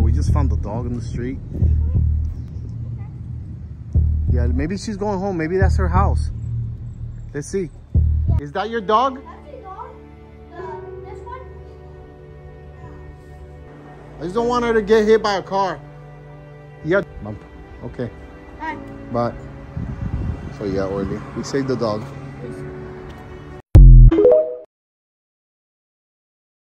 we just found the dog in the street. Yeah, maybe she's going home. Maybe that's her house. Let's see. Is that your dog? That's your dog? This one? I just don't want her to get hit by a car. Yeah. Okay. Hi. Bye. So yeah, Orly, we saved the dog.